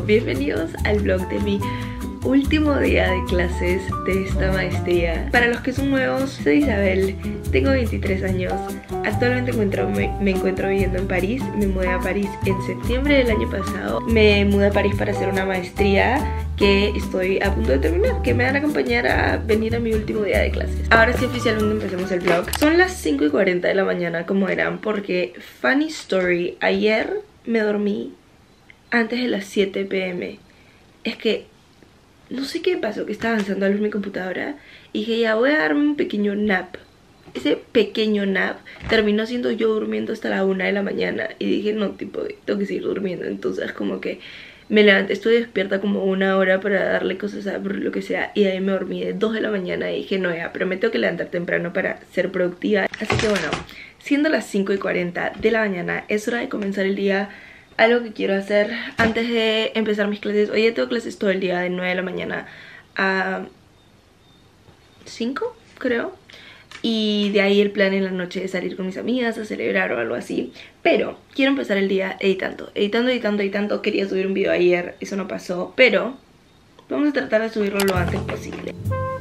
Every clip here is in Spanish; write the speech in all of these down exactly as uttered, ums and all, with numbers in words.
bienvenidos al vlog de mi último día de clases de esta maestría. Para los que son nuevos, soy Isabel, tengo veintitrés años, actualmente encuentro, me, me encuentro viviendo en París. Me mudé a París en septiembre del año pasado. Me mudé a París para hacer una maestría que estoy a punto de terminar, que me van a acompañar a venir a mi último día de clases. Ahora sí, oficialmente empecemos el vlog. Son las cinco y cuarenta de la mañana, como eran, porque funny story, ayer me dormí antes de las siete p m Es que no sé qué pasó, que estaba avanzando a luz mi computadora y dije, ya voy a darme un pequeño nap. Ese pequeño nap terminó siendo yo durmiendo hasta la una de la mañana. Y dije, no, tipo, tengo que seguir durmiendo. Entonces como que me levanté, estuve despierta como una hora para darle cosas a lo que sea. Y ahí me dormí de dos de la mañana y dije, no, ya, pero me tengo que levantar temprano para ser productiva. Así que bueno, siendo las cinco y cuarenta de la mañana, es hora de comenzar el día. Algo que quiero hacer antes de empezar mis clases. Hoy ya tengo clases todo el día de nueve de la mañana a cinco, creo. Y de ahí el plan en la noche es salir con mis amigas a celebrar o algo así. Pero quiero empezar el día editando. Editando, editando, editando. Quería subir un video ayer, eso no pasó. Pero vamos a tratar de subirlo lo antes posible.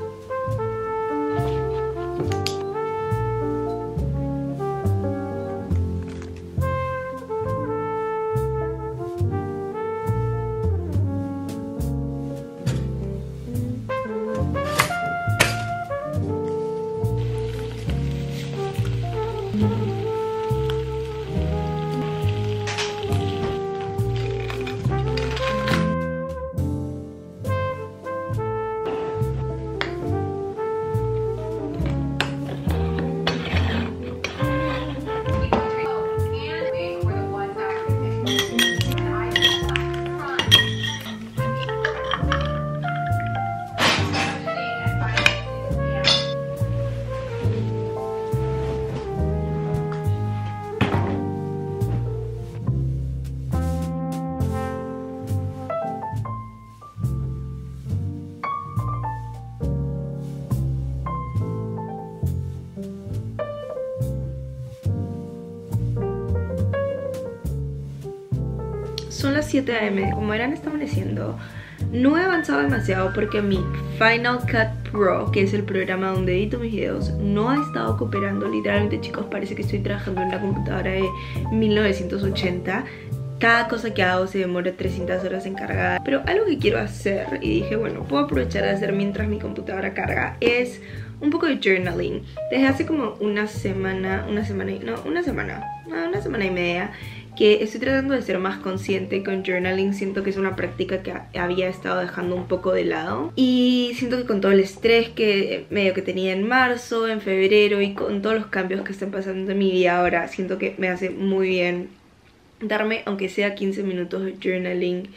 Son las siete a m, como verán está amaneciendo. No he avanzado demasiado porque mi Final Cut Pro, que es el programa donde edito mis videos, no ha estado cooperando. Literalmente, chicos, parece que estoy trabajando en una computadora de mil novecientos ochenta. Cada cosa que hago se demora trescientas horas en cargar. Pero algo que quiero hacer, y dije, bueno, puedo aprovechar de hacer mientras mi computadora carga, es un poco de journaling. Desde hace como una semana, una semana y, no, una semana, no, una semana y media, que estoy tratando de ser más consciente con journaling. Siento que es una práctica que había estado dejando un poco de lado. Y siento que con todo el estrés que medio que tenía en marzo, en febrero, y con todos los cambios que están pasando en mi vida ahora, siento que me hace muy bien darme, aunque sea quince minutos de journaling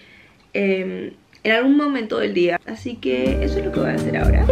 eh, en algún momento del día. Así que eso es lo que voy a hacer ahora.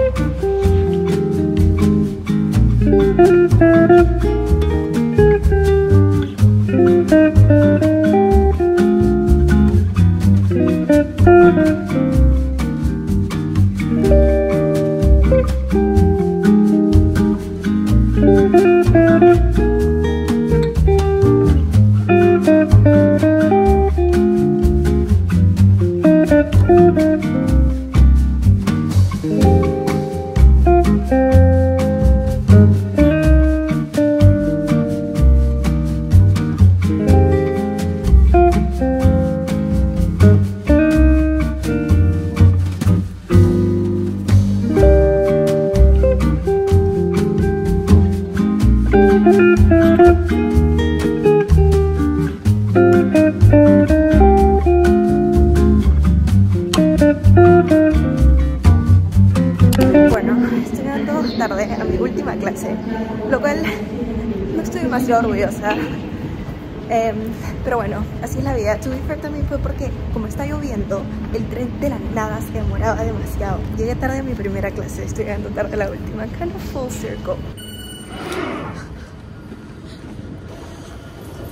Tarde a mi última clase, lo cual no estoy demasiado orgullosa, eh, pero bueno, así es la vida. To be fair, también fue porque como está lloviendo, el tren de la nada se demoraba demasiado. Llegué tarde a mi primera clase, estoy llegando tarde a la última, kind of full circle.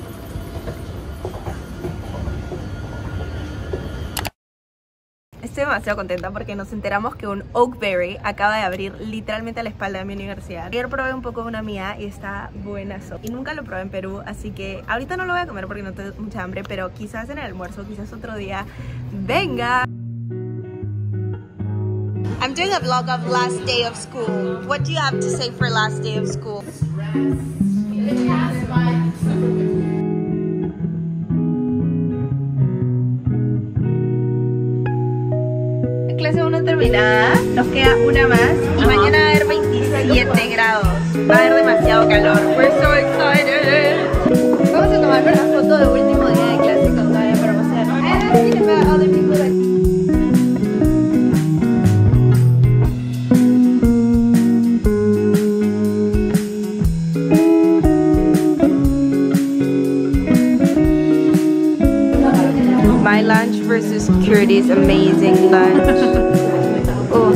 Estoy demasiado contenta porque nos enteramos que un Oakberry acaba de abrir literalmente a la espalda de mi universidad. Ayer probé un poco de una mía y está buenazo. Y nunca lo probé en Perú, así que ahorita no lo voy a comer porque no tengo mucha hambre, pero quizás en el almuerzo, quizás otro día. ¡Venga! I'm doing a vlog of last day of school. What do you have to say for last day of school? Clase uno terminada, nos queda una más y mañana va a haber veintisiete grados. Va a haber demasiado calor. We're so excited. Vamos a tomar una foto de último día de clase con toda la promoción. I don't think about other people that... My lunch versus Curdy's amazing lunch. Oh.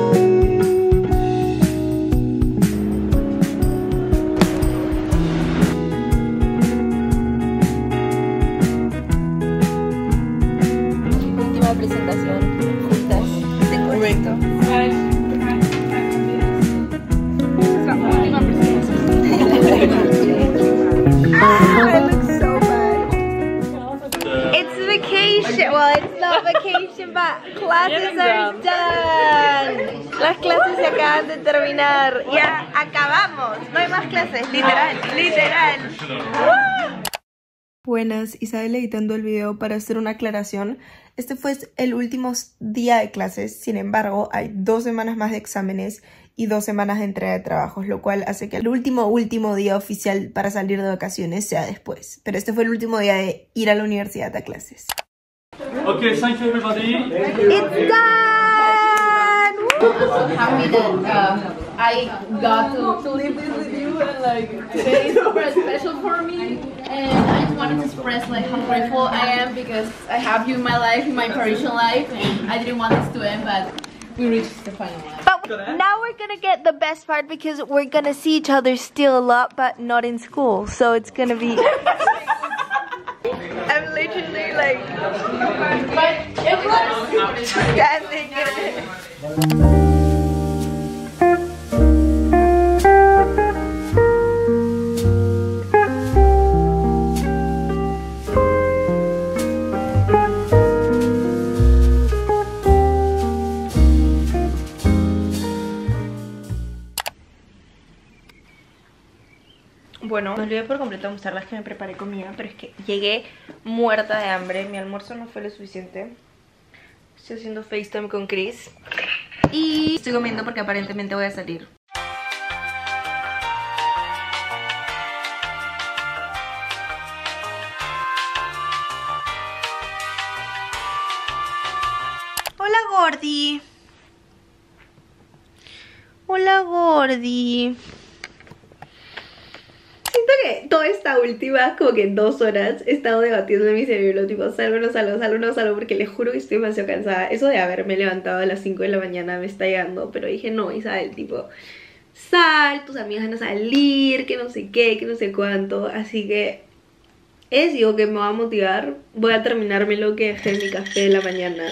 Última presentación juntas. Correcto. La última presentación. I look so bad. It's vacation. Well, it's not vacation, but classes are done. Las clases se acaban de terminar. Ya acabamos. No hay más clases. Literal, literal. Buenas, Isabel editando el video para hacer una aclaración. Este fue el último día de clases, sin embargo, hay dos semanas más de exámenes y dos semanas de entrega de trabajos, lo cual hace que el último, último día oficial para salir de vacaciones sea después. Pero este fue el último día de ir a la universidad a clases. Okay, thank you everybody. It's done! I'm so happy that uh, I got to, to live this with you, and like today is super special for me, and I just wanted to express like how grateful I am because I have you in my life, in my Parisian life, and I didn't want this to end, but we reached the final line. But now we're gonna get the best part because we're gonna see each other still a lot, but not in school, so it's gonna be... I'm literally like... But it was standing in it. Bueno, me olvidé por completo mostrarles que me preparé comida, pero es que llegué muerta de hambre. Mi almuerzo no fue lo suficiente. Estoy haciendo FaceTime con Chris y estoy comiendo porque aparentemente voy a salir. Hola, Gordi. Hola, Gordi. Siento que toda esta última, como que dos horas, he estado debatiendo en mi cerebro, tipo, salgo o no salgo, salgo o no salgo, porque les juro que estoy demasiado cansada. Eso de haberme levantado a las cinco de la mañana me está llegando, pero dije, no, Isabel, tipo, sal, tus amigas van a salir, que no sé qué, que no sé cuánto, así que he decidido que me va a motivar. Voy a terminarme lo que dejé en mi café de la mañana.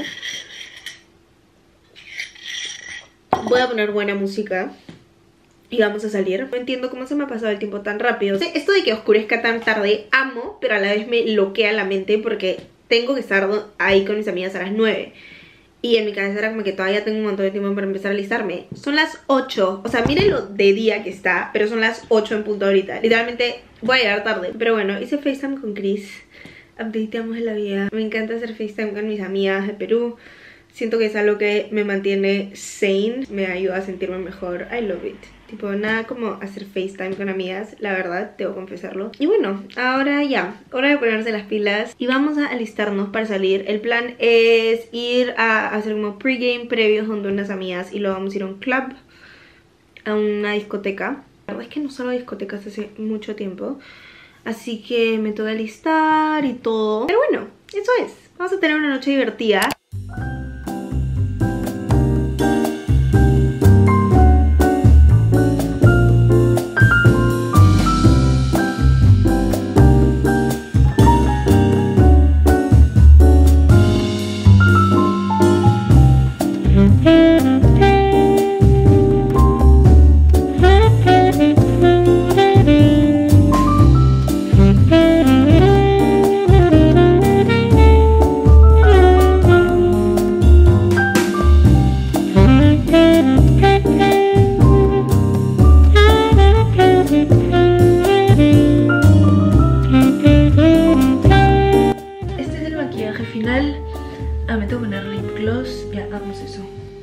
Voy a poner buena música y vamos a salir. No entiendo cómo se me ha pasado el tiempo tan rápido. Esto de que oscurezca tan tarde, amo, pero a la vez me bloquea la mente porque tengo que estar ahí con mis amigas a las nueve. Y en mi cabeza era como que todavía tengo un montón de tiempo para empezar a alistarme. Son las ocho, o sea, miren lo de día que está, pero son las ocho en punto ahorita. Literalmente voy a llegar tarde. Pero bueno, hice FaceTime con Chris. Updateamos la vida. Me encanta hacer FaceTime con mis amigas de Perú. Siento que es algo que me mantiene sane, me ayuda a sentirme mejor. I love it. Tipo, nada como hacer FaceTime con amigas, la verdad, debo confesarlo. Y bueno, ahora ya, hora de ponerse las pilas y vamos a alistarnos para salir. El plan es ir a hacer como pregame previos junto a unas amigas y luego vamos a ir a un club, a una discoteca. La verdad es que no salgo a discotecas hace mucho tiempo, así que me toca alistar y todo. Pero bueno, eso es. Vamos a tener una noche divertida. Ah, me tengo que poner lip gloss. Ya, hagamos eso.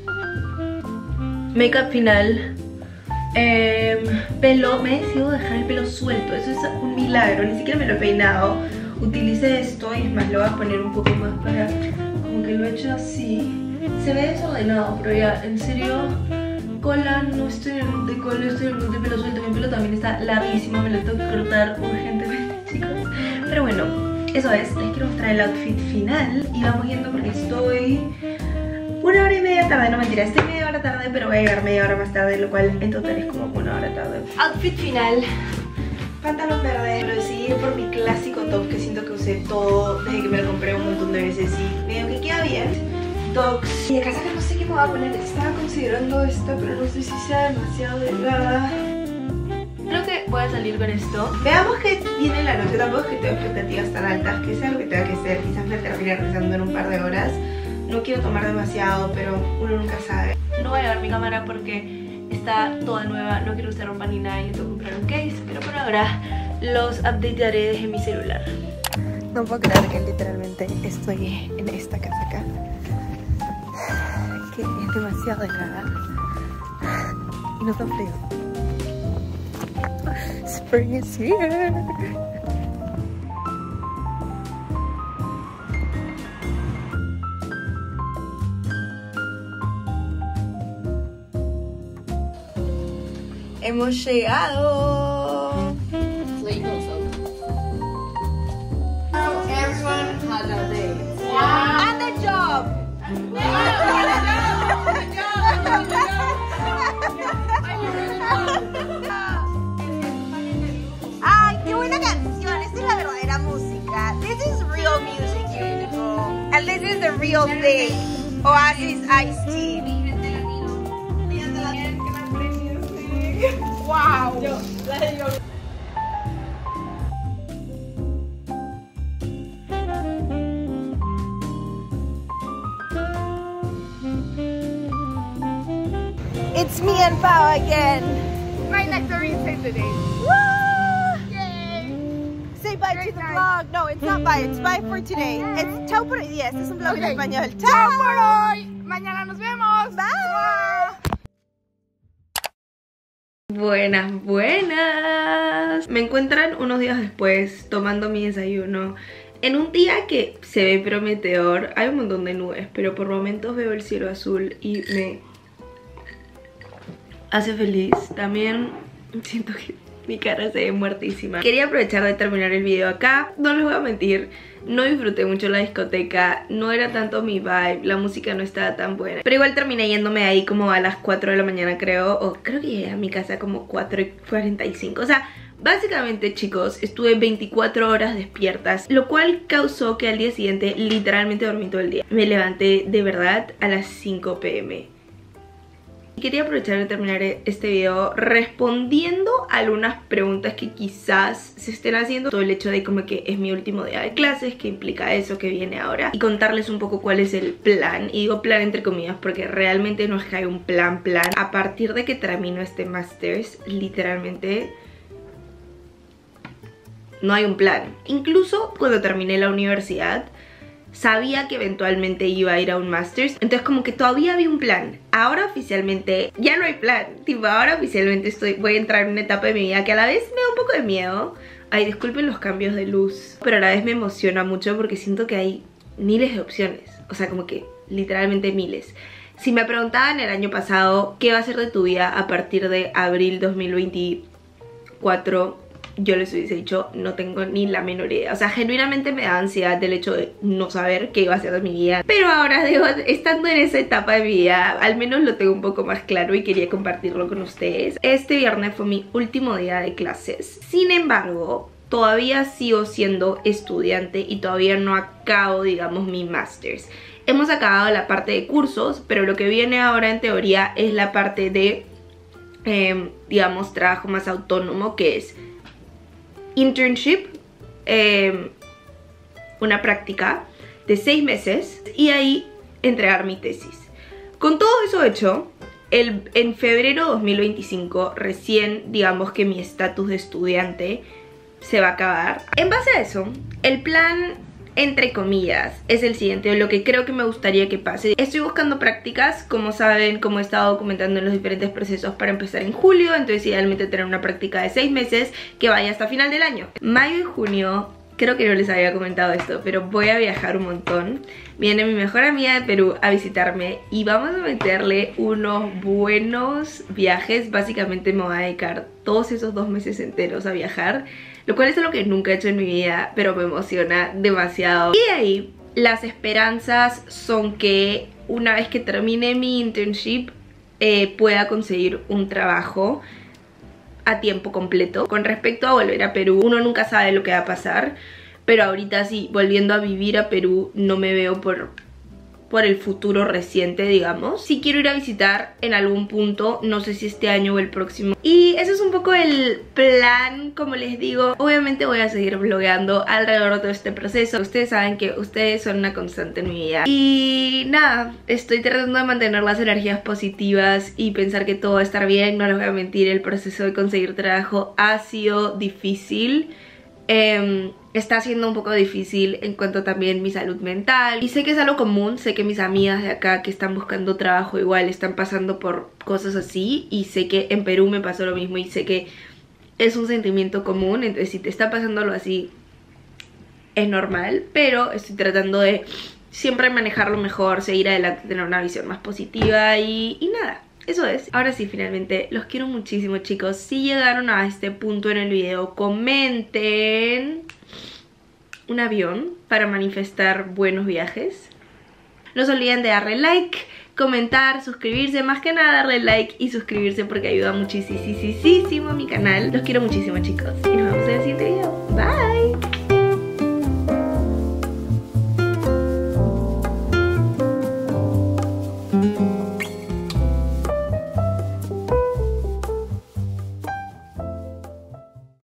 Makeup final. eh, Pelo, me he decidido dejar el pelo suelto. Eso es un milagro, ni siquiera me lo he peinado. Utilicé esto y es más, lo voy a poner un poco más para... Como que lo he hecho así. Se ve desordenado, pero ya, en serio, cola, no estoy en el mood de cola, estoy en el mood de pelo suelto. Mi pelo también está larguísimo, me lo tengo que cortar urgentemente, chicos. Pero bueno, eso es, les quiero mostrar el outfit final y vamos yendo porque estoy una hora y media tarde, no mentira, estoy media hora tarde, pero voy a llegar media hora más tarde, lo cual en total es como una hora tarde. Outfit final, pantalón verde, lo decidí por mi clásico top que siento que usé todo desde que me lo compré un montón de veces y medio que queda bien. Dogs. Y de casa que no sé qué me voy a poner, estaba considerando esta, pero no sé si sea demasiado delgada. Creo que voy a salir con esto. Veamos qué viene la noche. Tampoco es que tengo expectativas tan altas, que sea lo que tenga que ser. Quizás me termine regresando en un par de horas. No quiero tomar demasiado, pero uno nunca sabe. No voy a llevar mi cámara porque está toda nueva. No quiero usar ropa ni nada y le tengo que comprar un case. Pero por ahora los updatearé desde mi celular. No puedo creer que literalmente estoy en esta casaca, que es demasiado delgada y no tan frío. Spring is here. Hemos llegado. Everyone had a day. And the job. Ay, qué buena canción. Esta es la verdadera música. This is real music, beautiful. And this is the real thing. Oasis Iced Tea. Wow. It's me and Pao again. My nectarine saved the day. Woo! Yay! Say bye Great to the night. vlog. No, it's not bye. It's bye for today. It's chao por hoy. Yes, es un vlog en Okay. español. ¡Chao por hoy! Mañana nos vemos. Bye. Buenas, buenas. Me encuentran unos días después tomando mi desayuno en un día que se ve prometedor. Hay un montón de nubes, pero por momentos veo el cielo azul y me hace feliz. También siento que mi cara se ve muertísima. Quería aprovechar de terminar el video acá. No les voy a mentir, no disfruté mucho la discoteca, no era tanto mi vibe, la música no estaba tan buena. Pero igual terminé yéndome ahí como a las cuatro de la mañana, creo. O creo que llegué a mi casa como cuatro y cuarenta y cinco. O sea, básicamente, chicos, estuve veinticuatro horas despiertas, lo cual causó que al día siguiente literalmente dormí todo el día. Me levanté de verdad a las cinco p m Y quería aprovechar de terminar este video respondiendo a algunas preguntas que quizás se estén haciendo. Todo el hecho de como que es mi último día de clases, que implica eso que viene ahora, y contarles un poco cuál es el plan. Y digo plan entre comillas porque realmente no es que hay un plan plan. A partir de que termino este Masters, literalmente no hay un plan. Incluso cuando terminé la universidad sabía que eventualmente iba a ir a un Masters, entonces como que todavía había un plan. Ahora oficialmente ya no hay plan. Tipo, ahora oficialmente estoy, voy a entrar en una etapa de mi vida que a la vez me da un poco de miedo. Ay, disculpen los cambios de luz, pero a la vez me emociona mucho porque siento que hay miles de opciones. O sea, como que literalmente miles. Si me preguntaban el año pasado qué va a ser de tu vida a partir de abril dos mil veinticuatro, yo les hubiese dicho, no tengo ni la menor idea. O sea, genuinamente me da ansiedad del hecho de no saber qué iba a ser de mi vida. Pero ahora, digo, estando en esa etapa de mi vida, al menos lo tengo un poco más claro y quería compartirlo con ustedes. Este viernes fue mi último día de clases. Sin embargo, todavía sigo siendo estudiante y todavía no acabo, digamos, mi Masters. hemos acabado la parte de cursos, pero lo que viene ahora en teoría es la parte de, eh, digamos, trabajo más autónomo, que es internship, eh, una práctica de seis meses y ahí entregar mi tesis. Con todo eso hecho, el, en febrero de dos mil veinticinco recién, digamos que mi estatus de estudiante se va a acabar. En base a eso, el plan, entre comillas, es el siguiente, lo que creo que me gustaría que pase. Estoy buscando prácticas, como saben, como he estado documentando en los diferentes procesos para empezar en julio, entonces idealmente tener una práctica de seis meses que vaya hasta final del año. Mayo y junio, creo que no les había comentado esto, pero voy a viajar un montón. Viene mi mejor amiga de Perú a visitarme y vamos a meterle unos buenos viajes. Básicamente me voy a dedicar todos esos dos meses enteros a viajar, lo cual es algo que nunca he hecho en mi vida, pero me emociona demasiado. Y de ahí, las esperanzas son que una vez que termine mi internship eh, pueda conseguir un trabajo a tiempo completo. Con respecto a volver a Perú, uno nunca sabe lo que va a pasar, pero ahorita sí, volviendo a vivir a Perú, no me veo por, por el futuro reciente, digamos. Sí quiero ir a visitar en algún punto, no sé si este año o el próximo. Y eso es un poco el plan, como les digo. Obviamente voy a seguir vlogueando alrededor de todo este proceso. Ustedes saben que ustedes son una constante en mi vida. Y nada, estoy tratando de mantener las energías positivas y pensar que todo va a estar bien. No les voy a mentir, el proceso de conseguir trabajo ha sido difícil. Eh, está siendo un poco difícil en cuanto también mi salud mental. Y sé que es algo común, sé que mis amigas de acá que están buscando trabajo igual están pasando por cosas así. Y sé que en Perú me pasó lo mismo y sé que es un sentimiento común. Entonces si te está pasando algo así, es normal. Pero estoy tratando de siempre manejarlo mejor, seguir adelante, tener una visión más positiva y, y nada. Eso es. Ahora sí, finalmente, los quiero muchísimo, chicos. Si llegaron a este punto en el video, comenten un avión para manifestar buenos viajes. No se olviden de darle like, comentar, suscribirse. Más que nada darle like y suscribirse porque ayuda muchísimo a mi canal. Los quiero muchísimo, chicos. Y nos vemos en el siguiente video.